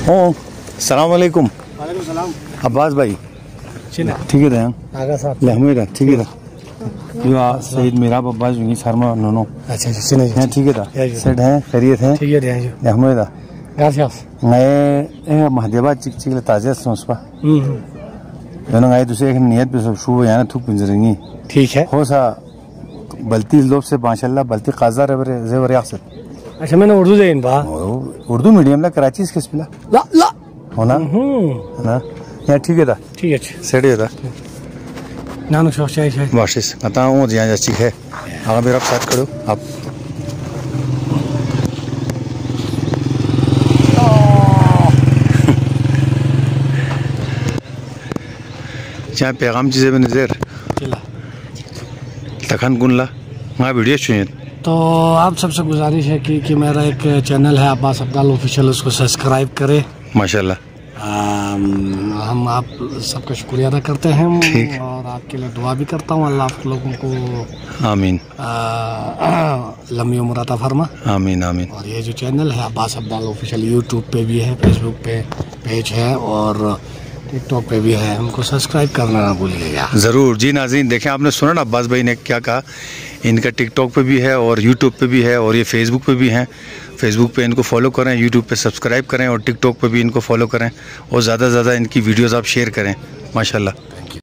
ओ सलाम वालेकुम। वालेकुम सलाम। अब्बास भाई ठीक है आगा साहब लहमेदा ठीक है यो सईद मेराब अब्बास जुंगी शर्मा नोनो अच्छा सिने हैं ठीक है सेट हैं खैरियत हैं ठीक है लहमेदा gracias नए महदेबा चिक चिक ताज़ा सोचपा दोनों नए दूसरे एक नियत पे सब शुभ याना थुप पिंजरेंगी ठीक है हो सा बल्ती लोग से माशाल्लाह बल्ती काज़ा ज़ेवर याक़्सद अच्छा मैंने उर्दू देन बा उर्दू मीडियम ला कराची किस पिला ला ला होना ना या ठीक है ठीक है सेट है नानो शौचाई है वाशिस आता हूँ यहाँ जैसी है आगे मेरा साथ करो आप चाहे पैगाम चीज़ें में नज़र तखन गुनला वहाँ वीडियो चाहिए तो आप सबसे गुजारिश है कि मेरा एक चैनल है अब्बास अब्दाल ऑफिशियल, उसको सब्सक्राइब करें माशाल्लाह। हम आप सबका शुक्रिया अदा करते हैं और आपके लिए दुआ भी करता हूँ। अल्लाह आप लोगों को आमीन लंबी उम्र अता फरमा आमीन आमीन। और ये जो चैनल है अब्बास अब्दाल ऑफिशियल यूट्यूब पे भी है, फेसबुक पे पेज है और टिकटॉक पे भी है, हमको सब्सक्राइब करना ना भूलिएगा ज़रूर। जी नाज़रीन देखें आपने सुना ना अब्बास भाई ने क्या कहा, इनका टिकटॉक पे भी है और यूट्यूब पे भी है और ये फेसबुक पे भी हैं। फेसबुक पे इनको फॉलो करें, यूट्यूब पे सब्सक्राइब करें और टिकटॉक पे भी इनको फॉलो करें और ज़्यादा से ज़्यादा इनकी वीडियोज़ आप शेयर करें माशाल्लाह।